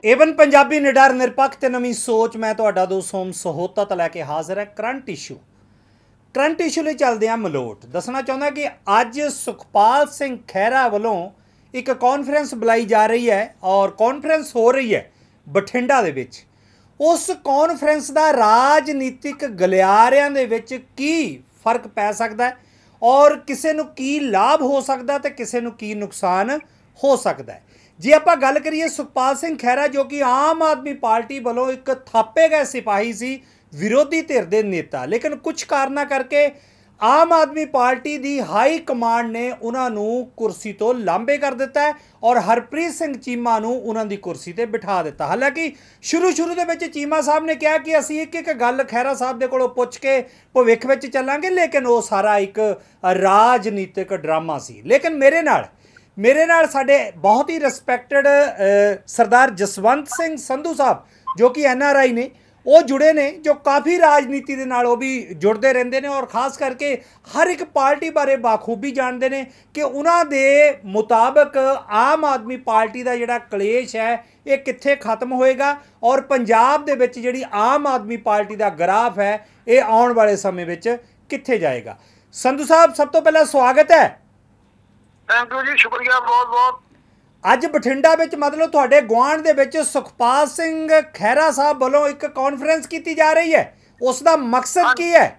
Avon Punjabi ਨਿਡਰ ਨਿਰਪੱਖ ਤੇ ਨਵੀਂ ਸੋਚ मैं ਤੁਹਾਡਾ ਦੋਸਤ ਸੋਮ ਸਹੋਤਾ तो लैके हाजिर है करंट इशू ਲਈ ਚੱਲਦੇ ਆ ਮਲੋਟ। ਦੱਸਣਾ ਚਾਹੁੰਦਾ ਕਿ ਅੱਜ ਸੁਖਪਾਲ ਸਿੰਘ ਖਹਿਰਾ ਵੱਲੋਂ ਇੱਕ ਕਾਨਫਰੰਸ ਬੁਲਾਈ ਜਾ ਰਹੀ ਹੈ ਔਰ ਕਾਨਫਰੰਸ ਹੋ ਰਹੀ ਹੈ ਬਠਿੰਡਾ ਦੇ ਵਿੱਚ। ਉਸ ਕਾਨਫਰੰਸ ਦਾ ਰਾਜਨੀਤਿਕ ਗਲਿਆਰਿਆਂ ਦੇ ਵਿੱਚ ਕੀ ਫਰਕ ਪੈ ਸਕਦਾ ਹੈ ਔਰ ਕਿਸੇ ਨੂੰ ਕੀ ਲਾਭ ਹੋ ਸਕਦਾ ਤੇ ਕਿਸੇ ਨੂੰ ਕੀ ਨੁਕਸਾਨ ਹੋ ਸਕਦਾ ਹੈ। ਜੇ ਆਪਾਂ ਗੱਲ ਕਰੀਏ ਸੁਖਪਾਲ ਸਿੰਘ ਖਹਿਰਾ जो कि आम आदमी पार्टी वालों एक थापे गए सिपाही सी, विरोधी धिर दे नेता, लेकिन कुछ कारणों करके आम आदमी पार्टी दी हाई कमांड ने उन्होंने कुर्सी तो लांबे कर दिता है और हरप्रीत सिंह चीमा नूं उन्हां दी कुर्सी ते बिठा दिता। हालांकि शुरू दे विच चीमा साहब ने कहा कि असीं एक गल खैरा साहब दे कोलों पुछ के भविख विच चलांगे, लेकिन वो सारा एक राजनीतिक ड्रामा सी। लेकिन मेरे नाल साडे बहुत ही रिस्पैक्टेड सरदार जसवंत सिंह संधू साहब जो कि NRI ने वो जुड़े ने, जो काफ़ी राजनीति के नाल भी जुड़ते रहते हैं और खास करके हर एक पार्टी बारे बाखूबी जानते हैं कि उन्होंने मुताबिक आम आदमी पार्टी का जिहड़ा कलेश है ये कित्थे खत्म होएगा और पंजाब दे विच जिहड़ी आम आदमी पार्टी का ग्राफ है ये आने वाले समय में कित्थे जाएगा। संधू साहब सब तो पहला स्वागत है। थैंक यू जी, शुक्रिया बहुत बहुत। ਅੱਜ ਬਠਿੰਡਾ ਵਿੱਚ ਮਤਲਬ ਤੁਹਾਡੇ ਗੁਆਂਢ ਦੇ ਵਿੱਚ ਸੁਖਪਾਲ ਸਿੰਘ ਖਹਿਰਾ ਸਾਹਿਬ ਵੱਲੋਂ ਇੱਕ ਕਾਨਫਰੰਸ ਕੀਤੀ ਜਾ ਰਹੀ ਹੈ, ਉਸ ਦਾ ਮਕਸਦ ਕੀ ਹੈ?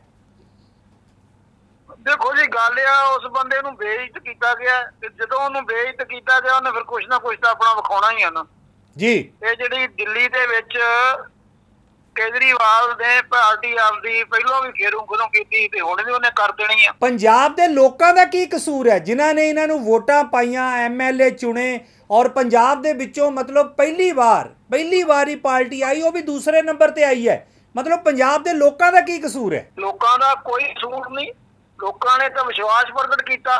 ਦੇਖੋ ਜੀ, ਗੱਲ ਆ ਉਸ ਬੰਦੇ ਨੂੰ ਬੇਇੱਜ਼ਤ ਕੀਤਾ ਗਿਆ ਤੇ ਜਦੋਂ ਉਹਨੂੰ ਬੇਇੱਜ਼ਤ ਕੀਤਾ ਗਿਆ ਉਹਨੇ ਫਿਰ ਕੁਛ ਨਾ ਕੁਛ ਤਾਂ ਆਪਣਾ ਵਿਖਾਉਣਾ ਹੀ ਆ ਨਾ ਜੀ। ਇਹ ਜਿਹੜੀ ਦਿੱਲੀ ਦੇ ਵਿੱਚ केजरीवाल ने पार्टी आपदी पहलों भी खेरों खुरों की ते हुण भी उन्हें कर देनी है। पंजाब दे लोकां दा की कसूर है जिन्हां ने इन्हां नूं वोटां पाईयां, MLA चुने और पंजाब दे विचों मतलब पहली बार ही पार्टी आई, वो भी दूसरे नंबर ते आई है। मतलब पंजाब दे लोकां दा की कसूर है? लोकां दा कोई कसूर नहीं, लोकां ने तो विश्वास प्रगट किया।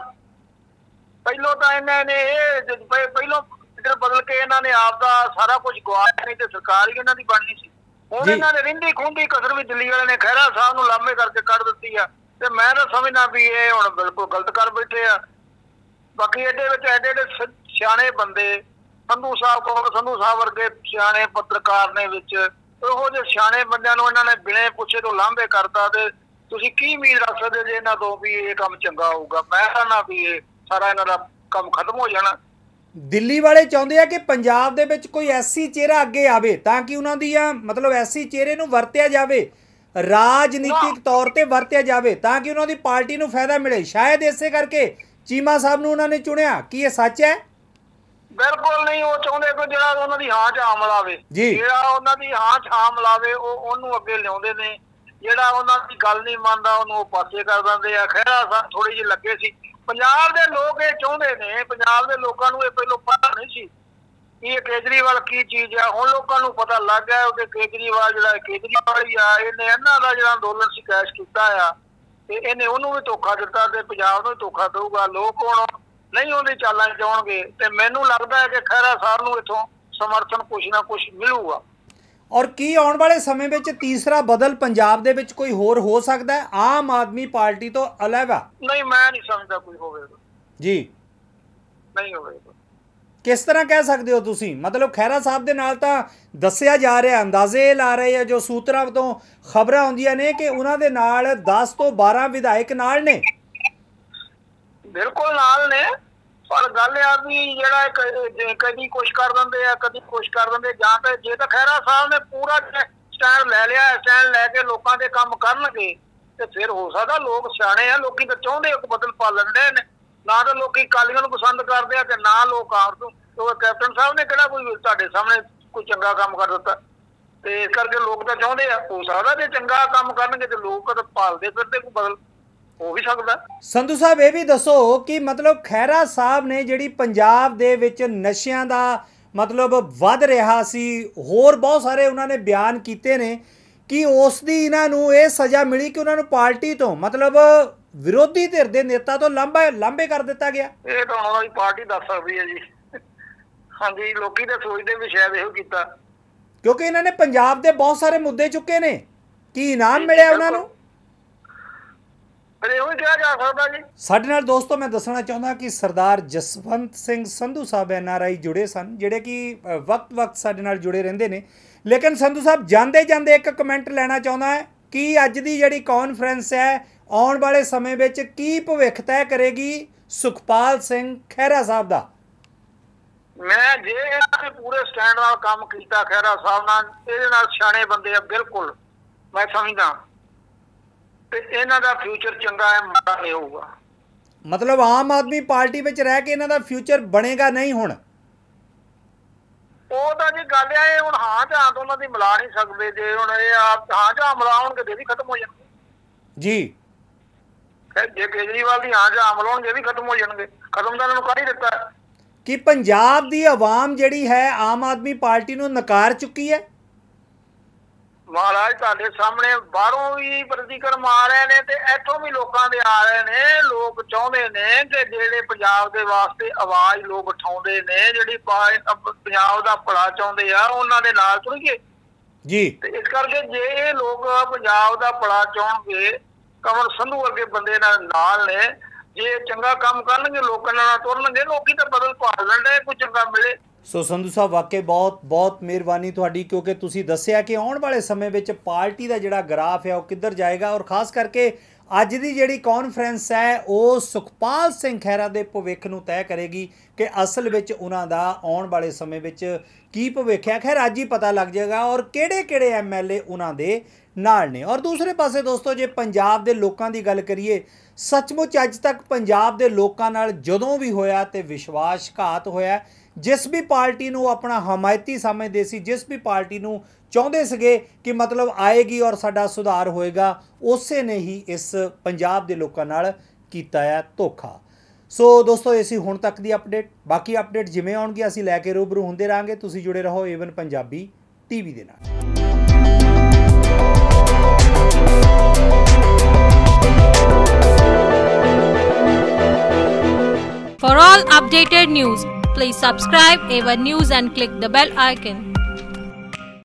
पहलों तो इन्हां ने पहलों बदल के इन्हां ने आपदा सारा कुछ गवाया, नहीं तो सरकार ही इन्हां दी बननी सी। ਹੁਣ ਇਹਨਾਂ ਨੇ ਰਿੰਦੀ ਖੁੰਦੀ ਕਸਰ ਵੀ ਦਿੱਲੀ ਵਾਲੇ ਨੇ ਖਹਿਰਾ ਸਾਹਿਬ ਨੂੰ ਲਾਂਭੇ ਕਰਕੇ ਕੱਢ ਦਿੱਤੀ ਆ ਤੇ ਮੈਂ ਤਾਂ ਸਮਝਦਾ ਵੀ ਇਹ ਹੁਣ ਬਿਲਕੁਲ ਗਲਤ ਕਰ ਬੈਠੇ ਆ। ਬਾਕੀ ਇਹਦੇ ਵਿੱਚ ਐਡੇ ਸਿਆਣੇ ਬੰਦੇ ਸੰਧੂ ਸਾਹਿਬ ਵਰਗੇ ਸਿਆਣੇ ਪੱਤਰਕਾਰ ਨੇ ਵਿੱਚ ਇਹੋ ਜਿਹੇ ਸਿਆਣੇ ਬੰਦਿਆਂ ਨੂੰ ਇਹਨਾਂ ਨੇ ਬਿਨੇ ਪੁੱਛੇ ਤੋਂ ਲਾਂਭੇ ਕਰਤਾ ਤੇ ਤੁਸੀਂ ਕੀ ਉਮੀਦ ਰੱਖ ਸਕਦੇ ਜੇ ਇਹਨਾਂ ਤੋਂ ਵੀ ਇਹ ਕੰਮ ਚੰਗਾ ਹੋਊਗਾ? ਮੈਂ ਕਹਿੰਦਾ ਵੀ ਇਹ ਸਾਰਾ ਇਹਨਾਂ ਦਾ ਕੰਮ ਖਤਮ ਹੋ ਜਾਣਾ। ਦਿੱਲੀ ਵਾਲੇ ਚਾਹੁੰਦੇ ਆ ਕਿ ਪੰਜਾਬ ਦੇ ਵਿੱਚ ਕੋਈ ਐਸੀ ਚਿਹਰਾ ਅੱਗੇ ਆਵੇ ਤਾਂ ਕਿ ਉਹਨਾਂ ਦੀਆਂ ਮਤਲਬ ਐਸੀ ਚਿਹਰੇ ਨੂੰ ਵਰਤਿਆ ਜਾਵੇ, ਰਾਜਨੀਤਿਕ ਤੌਰ ਤੇ ਵਰਤਿਆ ਜਾਵੇ ਤਾਂ ਕਿ ਉਹਨਾਂ ਦੀ ਪਾਰਟੀ ਨੂੰ ਫਾਇਦਾ ਮਿਲੇ। ਸ਼ਾਇਦ ਇਸੇ ਕਰਕੇ ਚੀਮਾ ਸਾਹਿਬ ਨੂੰ ਉਹਨਾਂ ਨੇ ਚੁਣਿਆ। ਕੀ ਇਹ ਸੱਚ ਹੈ? ਬਿਲਕੁਲ ਨਹੀਂ। ਉਹ ਚਾਹੁੰਦੇ ਕਿ ਜਿਹੜਾ ਉਹਨਾਂ ਦੀ ਹਾਂ 'ਚ ਆਮ ਲਾਵੇ, ਜਿਹੜਾ ਉਹਨਾਂ ਦੀ ਹਾਂ 'ਚ ਆਮ ਲਾਵੇ ਉਹਨੂੰ ਅੱਗੇ ਲਿਆਉਂਦੇ ਨੇ। ਜਿਹੜਾ ਉਹਨਾਂ ਦੀ ਗੱਲ ਨਹੀਂ ਮੰਨਦਾ ਉਹਨੂੰ ਉਹ ਪਾਸੇ ਕਰ ਦਿੰਦੇ ਆ। ਖਹਿਰਾ ਸਾਹਿਬ ਥੋੜੀ ਜਿਹੀ ਲੱਗੇ ਸੀ। ਪੰਜਾਬ ਦੇ ਲੋਕ ਇਹ ਚਾਹੁੰਦੇ ਨੇ, ਪੰਜਾਬ ਦੇ ਲੋਕਾਂ ਨੂੰ ਇਹ ਪਹਿਲਾਂ ਪਤਾ ਨਹੀਂ ਸੀ ਕਿ ਇਹ ਕੇਜਰੀਵਾਲ ਕੀ ਚੀਜ਼ ਆ। ਹੁਣ ਲੋਕਾਂ ਨੂੰ ਪਤਾ ਲੱਗ ਗਿਆ ਕਿ ਕੇਜਰੀਵਾਲ ਜਿਹੜਾ ਕੇਜਰੀਵਾਲ ਹੀ ਆ, ਇਹਨੇ ਇਹਨਾਂ ਦਾ ਜਿਹੜਾ ਅੰਦੋਲਨ ਸੀ ਕੈਸ਼ ਕੀਤਾ ਆ ਤੇ ਇਹਨੇ ਉਹਨੂੰ ਵੀ ਧੋਖਾ ਦਿੱਤਾ ਤੇ ਪੰਜਾਬ ਨੂੰ ਵੀ ਧੋਖਾ ਦਊਗਾ। ਲੋਕ ਹੁਣ ਨਹੀਂ ਉਹਦੀ ਚਾਲਾਂ ਚਾਉਣਗੇ ਤੇ ਮੈਨੂੰ ਲੱਗਦਾ ਹੈ ਕਿ ਖਹਿਰਾ ਸਾਹਿਬ ਨੂੰ ਇੱਥੋਂ ਸਮਰਥਨ ਕੁਛ ਨਾ ਕੁਛ ਮਿਲੂਗਾ। ਔਰ ਕੀ ਆਉਣ ਵਾਲੇ ਸਮੇਂ ਵਿੱਚ ਤੀਸਰਾ ਬਦਲ ਪੰਜਾਬ ਦੇ ਵਿੱਚ ਕੋਈ ਹੋਰ ਹੋ ਸਕਦਾ ਹੈ ਆਮ ਆਦਮੀ ਪਾਰਟੀ ਤੋਂ ਇਲਾਵਾ? ਨਹੀਂ, ਮੈਂ ਨਹੀਂ ਸਮਝਦਾ ਕੋਈ ਹੋਵੇਗਾ ਜੀ। ਨਹੀਂ ਹੋਵੇਗਾ। ਕਿਸ ਤਰ੍ਹਾਂ ਕਹਿ ਸਕਦੇ ਹੋ ਤੁਸੀਂ? ਮਤਲਬ ਖਹਿਰਾ ਸਾਹਿਬ ਦੇ ਨਾਲ ਤਾਂ ਦੱਸਿਆ ਜਾ ਰਿਹਾ, ਅੰਦਾਜ਼ੇ ਲਾ ਰਹੇ ਆ ਜੋ ਸੂਤਰਾਂ ਤੋਂ ਖਬਰਾਂ ਆਉਂਦੀਆਂ ਨੇ ਕਿ ਉਹਨਾਂ ਦੇ ਨਾਲ 10 ਤੋਂ 12 ਵਿਧਾਇਕ ਨਾਲ ਨੇ। ਬਿਲਕੁਲ ਨਾਲ ਨੇ, ਪਰ ਗੱਲ ਆ ਵੀ ਜਿਹੜਾ ਕਦੀ ਕੁਛ ਕਰ ਦਿੰਦੇ ਆ ਕਦੀ ਕੁਛ ਕਰ ਦਿੰਦੇ। ਜਾਂ ਤਾਂ ਜੇ ਤਾਂ ਖਹਿਰਾ ਸਾਹਿਬ ਨੇ ਪੂਰਾ ਸਟੈਂਡ ਲੈ ਲਿਆ, ਸਟੈਂਡ ਲੈ ਕੇ ਲੋਕਾਂ ਦੇ ਕੰਮ ਕਰਨਗੇ ਤੇ ਫਿਰ ਹੋ ਸਕਦਾ। ਲੋਕ ਸਿਆਣੇ ਆ, ਲੋਕੀ ਤਾਂ ਚਾਹੁੰਦੇ ਇੱਕ ਬਦਲ ਪਾਲਣ ਦੇ ਨੇ। ਨਾ ਤਾਂ ਲੋਕੀ ਅਕਾਲੀਆਂ ਨੂੰ ਪਸੰਦ ਕਰਦੇ ਆ ਤੇ ਨਾ ਲੋਕ ਆਪ ਨੂੰ। ਕੈਪਟਨ ਸਾਹਿਬ ਨੇ ਕਿਹੜਾ ਕੋਈ ਤੁਹਾਡੇ ਸਾਹਮਣੇ ਕੋਈ ਚੰਗਾ ਕੰਮ ਕਰ ਦਿੱਤਾ ਤੇ ਇਸ ਕਰਕੇ ਲੋਕ ਤਾਂ ਚਾਹੁੰਦੇ ਆ। ਹੋ ਸਕਦਾ ਜੇ ਚੰਗਾ ਕੰਮ ਕਰਨਗੇ ਤੇ ਲੋਕ ਤਾਂ ਭਾਲਦੇ ਫਿਰਦੇ ਕੋਈ ਬਦਲ ਹੋ ਵੀ ਸਕਦਾ। ਸੰਧੂ ਸਾਹਿਬ ਇਹ ਵੀ ਦੱਸੋ ਕਿ ਮਤਲਬ ਖਹਿਰਾ ਸਾਹਿਬ ਨੇ ਜਿਹੜੀ ਪੰਜਾਬ ਦੇ ਵਿੱਚ ਨਸ਼ਿਆਂ ਦਾ ਮਤਲਬ ਵੱਧ ਰਿਹਾ ਸੀ, ਹੋਰ ਬਹੁਤ ਸਾਰੇ ਉਹਨਾਂ ਨੇ ਬਿਆਨ ਕੀਤੇ ਨੇ ਕਿ ਉਸ ਦੀ ਇਹਨਾਂ ਨੂੰ ਇਹ ਸਜ਼ਾ ਮਿਲੀ ਕਿ ਉਹਨਾਂ ਨੂੰ ਪਾਰਟੀ ਤੋਂ ਮਤਲਬ ਵਿਰੋਧੀ ਧਿਰ ਦੇ ਨੇਤਾ ਤੋਂ ਲਾਂਭੇ ਕਰ ਦਿੱਤਾ ਗਿਆ। ਇਹ ਤਾਂ ਉਹਨਾਂ ਦੀ ਪਾਰਟੀ ਦੱਸ ਸਕਦੀ ਹੈ ਜੀ। ਹਾਂਜੀ, ਲੋਕੀ ਤਾਂ ਸੋਚਦੇ ਵੀ ਸ਼ਾਇਦ ਇਹੋ ਕੀਤਾ ਕਿਉਂਕਿ ਇਹਨਾਂ ਨੇ ਪੰਜਾਬ ਦੇ ਬਹੁਤ ਸਾਰੇ ਮੁੱਦੇ ਚੁੱਕੇ ਨੇ। ਕੀ ਇਨਾਮ ਮਿਲਿਆ ਉਹਨਾਂ ਨੂੰ? ਫਿਰ ਇਹੋ ਹੀ ਕਿਹਾ ਜਾ ਸਕਦਾ ਜੀ। ਸਾਡੇ ਨਾਲ ਦੋਸਤੋ ਮੈਂ ਦੱਸਣਾ ਚਾਹੁੰਦਾ ਕਿ ਸਰਦਾਰ ਜਸਵੰਤ ਸਿੰਘ ਸੰਧੂ ਸਾਹਿਬ NRI ਜੁੜੇ ਸਨ, ਜਿਹੜੇ ਕਿ ਵਕਤ ਸਾਡੇ ਨਾਲ ਜੁੜੇ ਰਹਿੰਦੇ ਨੇ। ਲੇਕਿਨ ਸੰਧੂ ਸਾਹਿਬ ਜਾਂਦੇ ਜਾਂਦੇ ਇੱਕ ਕਮੈਂਟ ਲੈਣਾ ਚਾਹੁੰਦਾ ਹੈ ਕਿ ਅੱਜ ਦੀ ਜਿਹੜੀ ਕਾਨਫਰੰਸ ਹੈ ਆਉਣ ਵਾਲੇ ਸਮੇਂ ਵਿੱਚ ਕੀ ਭਵਿੱਖ ਤੈਅ ਕਰੇਗੀ ਸੁਖਪਾਲ ਸਿੰਘ ਖਹਿਰਾ ਸਾਹਿਬ ਦਾ? ਮੈਂ ਜੇ ਇਹਨਾਂ ਨੇ ਪੂਰੇ ਸਟੈਂਡ ਨਾਲ ਕੰਮ ਕੀਤਾ ਖਹਿਰਾ ਸਾਹਿਬ ਨਾਲ, ਇਹਦੇ ਨਾਲ ਸਿਆਣੇ ਬੰਦੇ ਆ ਬਿਲਕੁਲ, ਮੈਂ ਸਮਝਦਾ ਤੇ ਇਹਨਾਂ ਦਾ ਫਿਊਚਰ ਚੰਗਾ ਹੈ, ਮਾੜਾ ਨਹੀਂ ਹੋਊਗਾ। ਮਤਲਬ ਆਮ ਆਦਮੀ ਪਾਰਟੀ ਵਿੱਚ ਰਹਿ ਕੇ ਇਹਨਾਂ ਦਾ ਫਿਊਚਰ ਬਣੇਗਾ ਨਹੀਂ? ਹੁਣ ਉਹ ਤਾਂ ਜੀ ਗੱਲ ਆ, ਇਹ ਹੁਣ ਹਾਂ ਜਾਂ ਤਾਂ ਉਹਨਾਂ ਦੀ ਮਿਲਾ ਨਹੀਂ ਸਕਦੇ। ਜੇ ਹੁਣ ਇਹ ਆਪ ਹਾਂ ਜਾਂ ਮਿਲਾਉਣਗੇ ਤੇ ਵੀ ਖਤਮ ਹੋ ਜਾਣਗੇ ਜੀ। ਜੇ ਕੇਜਰੀਵਾਲ ਦੀ ਹਾਂ ਜਾਂ ਮਿਲਾਉਣਗੇ ਇਹ ਵੀ ਖਤਮ ਹੋ ਜਾਣਗੇ। ਖਤਮ ਤਾਂ ਇਹਨਾਂ ਨੂੰ ਕਰ ਹੀ ਦਿੱਤਾ ਕਿ ਪੰਜਾਬ ਦੀ ਆਵਾਮ ਜਿਹੜੀ ਹੈ ਆਮ ਆਦਮੀ ਪਾਰਟੀ ਨੂੰ ਨਕਾਰ ਚੁੱਕੀ ਹੈ। ਮਹਾਰਾਜ ਤੁਹਾਡੇ ਸਾਹਮਣੇ ਬਾਹਰੋਂ ਵੀ ਪ੍ਰਤੀਕਰਮ ਆ ਰਹੇ ਨੇ ਤੇ ਇੱਥੋਂ ਵੀ ਲੋਕਾਂ ਦੇ ਆ ਰਹੇ ਨੇ। ਲੋਕ ਚਾਹੁੰਦੇ ਨੇ ਕਿ ਜਿਹੜੇ ਪੰਜਾਬ ਦੇ ਵਾਸਤੇ ਆਵਾਜ਼ ਲੋਕ ਉਠਾਉਂਦੇ ਨੇ, ਜਿਹੜੀ ਪੰਜਾਬ ਦਾ ਭਲਾ ਚਾਹੁੰਦੇ ਆ, ਉਹਨਾਂ ਦੇ ਨਾਲ ਤੁਰੀਏ ਜੀ। ਤੇ ਇਸ ਕਰਕੇ ਜੇ ਇਹ ਲੋਕ ਪੰਜਾਬ ਦਾ ਭਲਾ ਚਾਹੁਣਗੇ, ਕਮਲ ਸੰਧੂ ਵਰਗੇ ਬੰਦੇ ਨਾਲ ਨੇ, ਜੇ ਚੰਗਾ ਕੰਮ ਕਰਨਗੇ ਲੋਕਾਂ ਨਾਲ ਤੁਰਨਗੇ, ਲੋਕੀ ਤਾਂ ਬਦਲ ਭਾਲ ਲੈਂਦੇ ਕੋਈ ਚੰਗਾ ਮਿਲੇ। ਸੋ ਸੰਧੂ ਸਾਹਿਬ ਵਾਕਈ ਬਹੁਤ ਮਿਹਰਬਾਨੀ ਤੁਹਾਡੀ, ਕਿਉਂਕਿ ਤੁਸੀਂ ਦੱਸਿਆ ਕਿ ਆਉਣ ਵਾਲੇ ਸਮੇਂ ਵਿੱਚ ਪਾਰਟੀ ਦਾ ਜਿਹੜਾ ਗ੍ਰਾਫ ਹੈ ਉਹ ਕਿੱਧਰ ਜਾਏਗਾ, ਔਰ ਖਾਸ ਕਰਕੇ ਅੱਜ ਦੀ ਜਿਹੜੀ ਕਾਨਫਰੰਸ ਹੈ ਉਹ ਸੁਖਪਾਲ ਸਿੰਘ ਖਹਿਰਾ ਦੇ ਭਵਿੱਖ ਨੂੰ ਤੈਅ ਕਰੇਗੀ ਕਿ ਅਸਲ ਵਿੱਚ ਉਹਨਾਂ ਦਾ ਆਉਣ ਵਾਲੇ ਸਮੇਂ ਵਿੱਚ ਕੀ ਭਵਿੱਖ ਹੈ। ਖੈਰ ਅੱਜ ਹੀ ਪਤਾ ਲੱਗ ਜਾਏਗਾ, ਔਰ ਕਿਹੜੇ MLA ਉਹਨਾਂ ਦੇ ਨਾਲ ਨੇ। ਔਰ ਦੂਸਰੇ ਪਾਸੇ ਦੋਸਤੋ ਜੇ ਪੰਜਾਬ ਦੇ ਲੋਕਾਂ ਦੀ ਗੱਲ ਕਰੀਏ, ਸੱਚਮੁੱਚ ਅੱਜ ਤੱਕ ਪੰਜਾਬ ਦੇ ਲੋਕਾਂ ਨਾਲ ਜਦੋਂ ਵੀ ਹੋਇਆ ਤੇ ਵਿਸ਼ਵਾਸਘਾਤ ਹੋਇਆ। ਜਿਸ ਵੀ ਪਾਰਟੀ ਨੂੰ ਆਪਣਾ ਹਮਾਇਤੀ ਸਮਝਦੇ ਸੀ, ਜਿਸ ਵੀ ਪਾਰਟੀ ਨੂੰ ਚਾਹੁੰਦੇ ਸੀਗੇ ਕਿ ਮਤਲਬ ਆਏਗੀ ਔਰ ਸਾਡਾ ਸੁਧਾਰ ਹੋਏਗਾ, ਉਸੇ ਨੇ ਹੀ ਇਸ ਪੰਜਾਬ ਦੇ ਲੋਕਾਂ ਨਾਲ ਕੀਤਾ ਹੈ ਧੋਖਾ। ਸੋ ਦੋਸਤੋ ਇਹ ਸੀ ਹੁਣ ਤੱਕ ਦੀ ਅਪਡੇਟ। ਬਾਕੀ ਅਪਡੇਟ ਜਿਵੇਂ ਆਉਣਗੇ ਅਸੀਂ ਲੈ ਕੇ ਰੂਬਰੂ ਹੁੰਦੇ ਰਹਾਂਗੇ। ਤੁਸੀਂ ਜੁੜੇ ਰਹੋ ਏਵਨ ਪੰਜਾਬੀ TV ਦੇ ਨਾਲ। For all updated news, please subscribe AVEN News and click the bell icon.